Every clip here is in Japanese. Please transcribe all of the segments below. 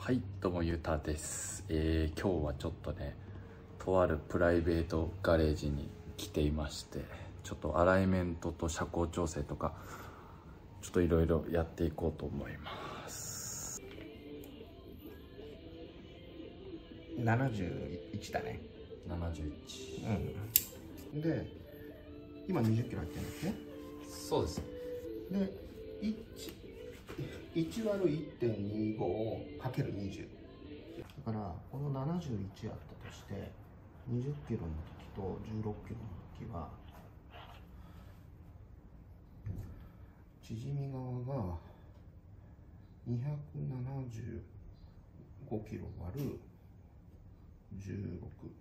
はい、どうもゆうたです。今日はちょっとね、とあるプライベートガレージに来ていまして、ちょっとアライメントと車高調整とか、ちょっといろいろやっていこうと思います。 71だね。 71。 うん。で、今20キロ入ってるんだっけ？ そうです。 で、1割る 1.25 をかける20。だから、この71あったとして、20キロの時と16キロの時は、縮み側が275キロ割る16。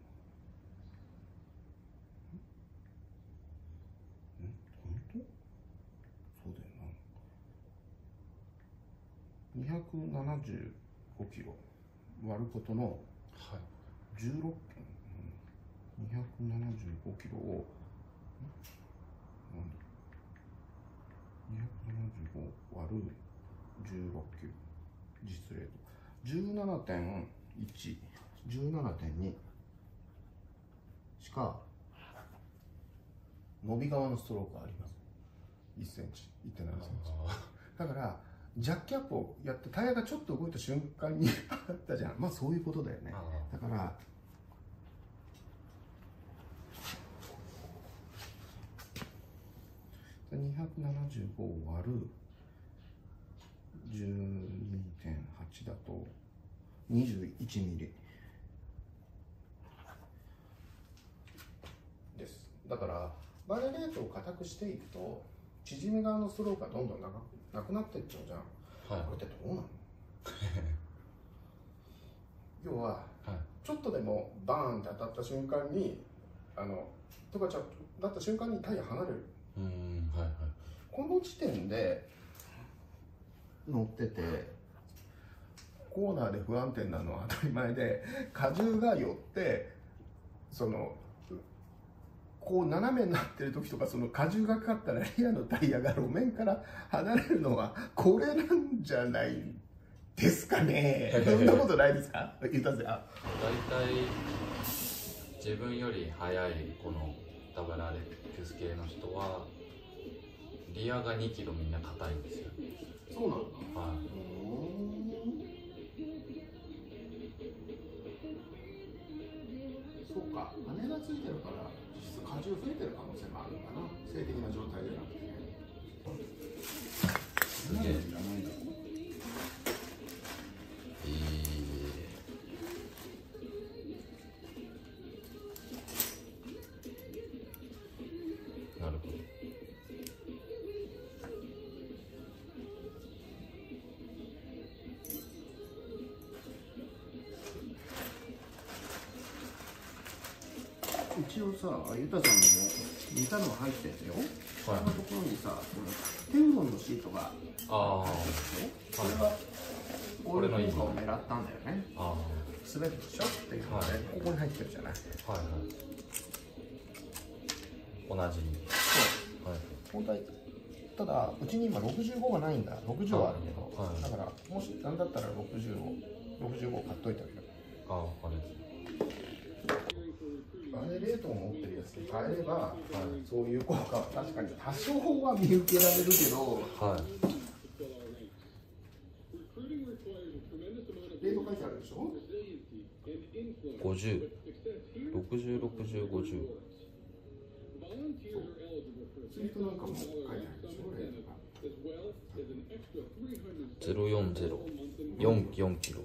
本当？そうだよな。275キロ割ることの16、275キロを275割る16キロ、実例と 17.1、17.2 しか伸び側のストロークがあります。1センチ、1.7センチ。だからジャックキャップをやってタイヤがちょっと動いた瞬間にあったじゃん。まあそういうことだよね。だから275割る 12.8 だと21ミリです。だからバイレートを硬くしていくと縮み側のストロークがどんどんなくなっていっちゃうじゃん。はい、これってどうなの？要は、ちょっとでもバーンって当たった瞬間にとかちょっとだった瞬間にタイヤ離れる。この時点で乗っててコーナーで不安定なのは当たり前で、荷重が寄ってこう斜めになってる時とか、その荷重がかかったらリアのタイヤが路面から離れるのはこれなんじゃないですかね。そんなことないですか？言ったぜ。だいたい自分より速いこのダブルアレックス系の人はリアが2キロみんな硬いんですよ。 そうなんだ。 はい。 そうか、羽がついてるから実質荷重増えてる可能性もあるのかな。静的な状態じゃなくて。 すげえ。なるほど。 一応さ、ゆたさんのも似たのが入ってるんだよ。そのところにさ、テフロンのシートが入ってるでしょ。これの効果を狙ったんだよね。滑るでしょっていうので、ここに入ってるじゃない。 同じに。 本当はただうちに今65がないんだ。60はあるけど、だからもしなんだったら65を買っといてあげる。バネレートを持ってるやつに変えれば、そういう効果は確かに多少は見受けられるけど、レート書いてあるでしょ。 50、60、60、50。 ツイートなんかも書いてあるでしょ、レートが。 040、4キロ。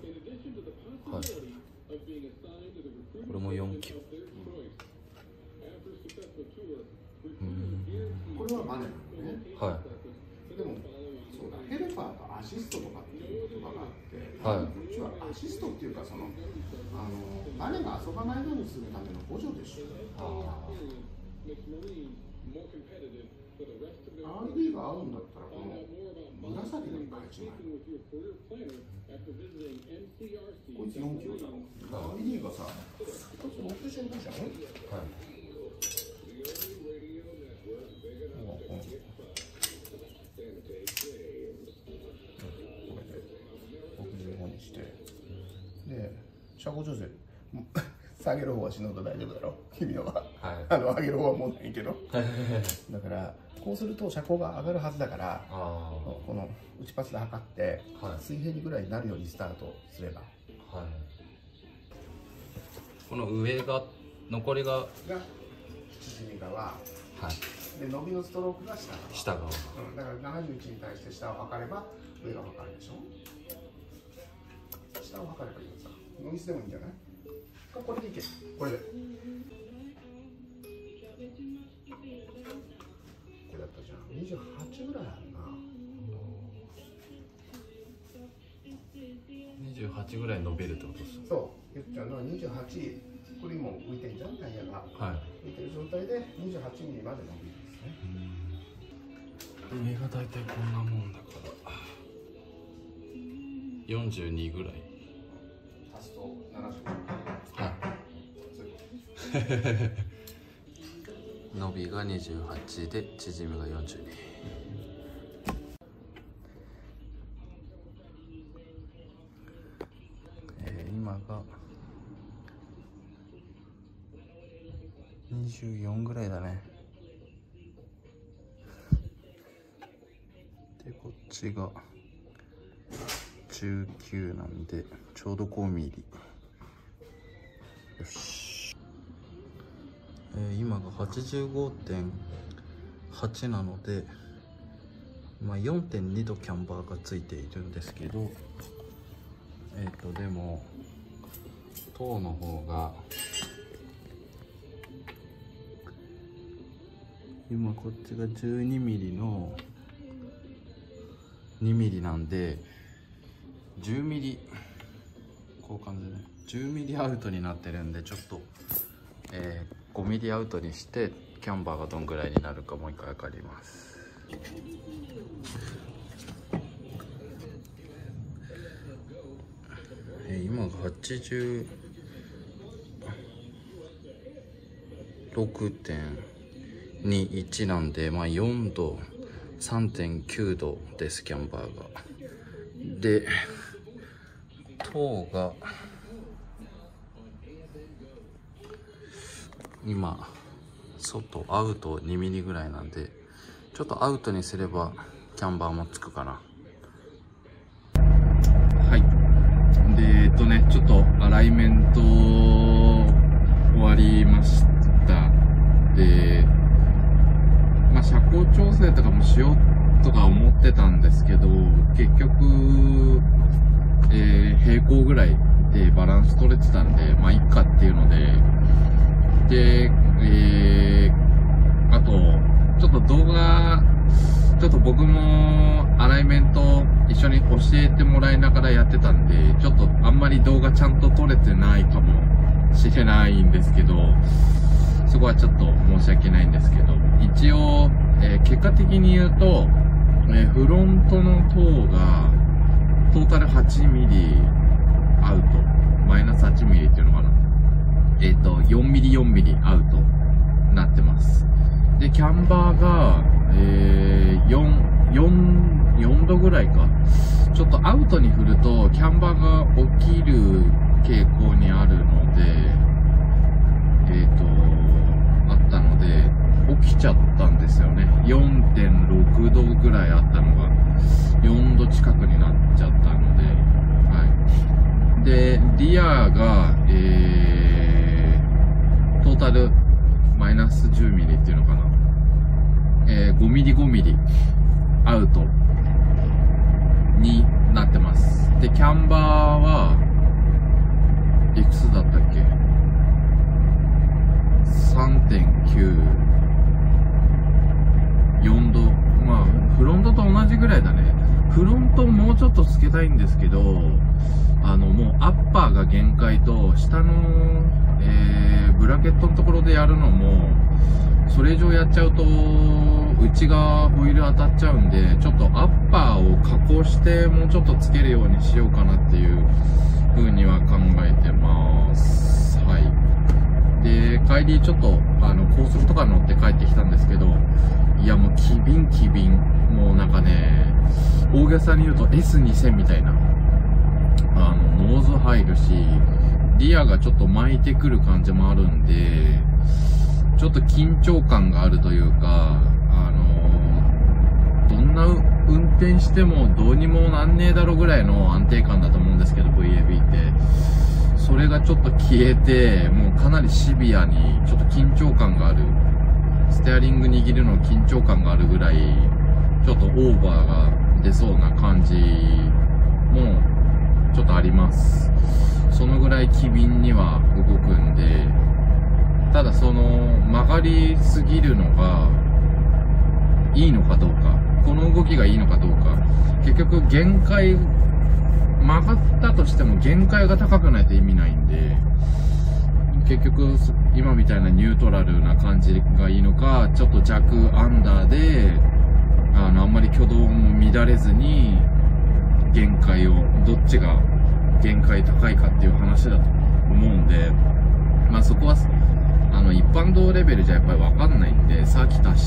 これも4キロ。 これはバネなのね。でも、そうだ、ヘルパーとアシストとかっていう言葉があって、うちはアシストっていうか、バネが遊ばないようにするための補助でしょ。RD が合うんだったら、この紫のに変えちまえ。こいつ4キロだろ。RD がさ、こいつ65じゃん。これで65にして。 車高調整下げる方は死ぬほど大丈夫だろ君のは、 はい、 上げる方はもうないけどだからこうすると車高が上がるはずだから、この内パスで測って、はい、水平にぐらいになるようにスタートすれば、はい、 この上が残りが縮み側、はい、で伸びのストロークが下側、だから71に対して下を測れば上が測るでしょ。下を測ればいいのさ。ノイズでもいいんじゃない？これでいけ。これで。これだったじゃん。28ぐらいあるな。 28ぐらい伸びるってことですか？ そう。言っちゃうのは28、これも浮いてるじゃん、タイヤが。はい。浮いてる状態で28ミリまで伸びるんですね。 上が大体こんなもんだから。42ぐらい。 足すと70。 はい。伸びが28で縮みが42。今が24ぐらいだね。でこっちが19なんでちょうど5ミリ。よし。今が 85.8 なので、まあ、4.2 度キャンバーがついているんですけど、でもトーの方が今こっちが12ミリの2ミリなんで10ミリこういう感じでね10ミリアウトになってるんで、ちょっと、5ミリアウトにしてキャンバーがどんぐらいになるかもう一回測ります。今が86.21 なんで、まあ4度 3.9 度ですキャンバーが。でトーが今外アウト2ミリぐらいなんで、ちょっとアウトにすればキャンバーもつくかな。はい。でちょっとアライメント終わりました。でまあ車高調整とかもしようとか思ってたんですけど、結局平行ぐらいでバランス取れてたんで、まあいっかっていうので、あとちょっと動画ちょっと僕もアライメント一緒に教えてもらいながらやってたんで、ちょっとあんまり動画ちゃんと撮れてないかもしれないんですけど、そこはちょっと申し訳ないんですけど、一応、結果的に言うと、フロントの塔がトータル8ミリアウト、マイナス8ミリっていうのかな。4ミリ4ミリアウトになってます。で、キャンバーが、4度ぐらいか。ちょっとアウトに振ると、キャンバーが起きる傾向にあるので、あったので、起きちゃったんですよね。4.6 度ぐらいあったのが、4度近くになっちゃったので、はい。で、リアが、トータルマイナス10ミリっていうのかな。5ミリ5ミリアウトになってます。で、キャンバーはいくつだったっけ？ 3.9、4度。まあ、フロントと同じぐらいだね。フロントもうちょっとつけたいんですけど、もうアッパーが限界と、下の、ブラケットのところでやるのも、それ以上やっちゃうと、内側ホイール当たっちゃうんで、ちょっとアッパーを加工して、もうちょっとつけるようにしようかなっていう風には考えてます。はい。で、帰りちょっと、高速とか乗って帰ってきたんですけど、いやもう、機敏。もうなんかね、大げさに言うと S2000 みたいな。ノーズ入るし、 リアがちょっと巻いてくる感じもあるんで、ちょっと緊張感があるというか、どんな運転してもどうにもなんねえだろぐらいの安定感だと思うんですけど、 VAB ってそれがちょっと消えて、もうかなりシビアにちょっと緊張感がある、ステアリング握るの緊張感があるぐらいちょっとオーバーが出そうな感じもちょっとあります。そのぐらい機敏には動くんで、ただその曲がりすぎるのがいいのかどうか、この動きがいいのかどうか、結局限界、曲がったとしても限界が高くないと意味ないんで、結局今みたいなニュートラルな感じがいいのか、ちょっと弱アンダーであんまり挙動も乱れずに限界を、どっちが限界高いかっていう話だと思うんで、まあそこは一般道レベルじゃやっぱり分かんないんで、サーキ足して、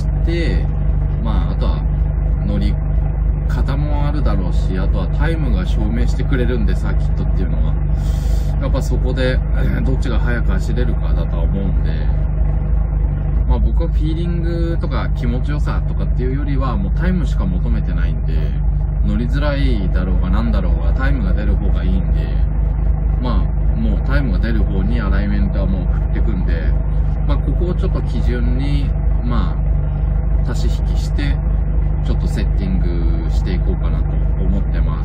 まああとは乗り方もあるだろうし、あとはタイムが証明してくれるんで、サーキットっていうのはやっぱそこでどっちが速く走れるかだとは思うんで、まあ僕はフィーリングとか気持ちよさとかっていうよりはもうタイムしか求めてないんで、乗りづらいだろうがなんだろうがタイムが出る方がいいんで、まあもうタイムが出る方にアライメントはもう振ってくんで、まあここをちょっと基準にまあ足し引きしてちょっとセッティングしていこうかなと思ってます。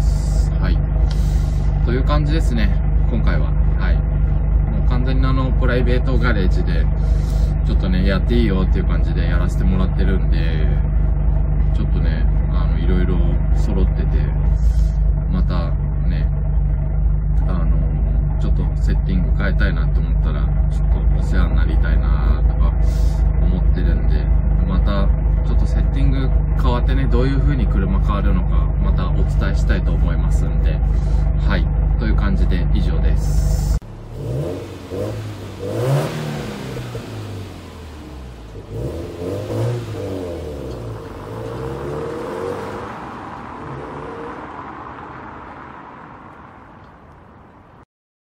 はい、という感じですね今回は。はい、もう完全にプライベートガレージでちょっとねやっていいよっていう感じでやらせてもらってるんで、ちょっとねいろいろ揃ってて、またねちょっとセッティング変えたいなと思ったらちょっとお世話になりたいなとか思ってるんで、またちょっとセッティング変わってね、どういう風に車変わるのかまたお伝えしたいと思いますんで、はい、という感じで以上です。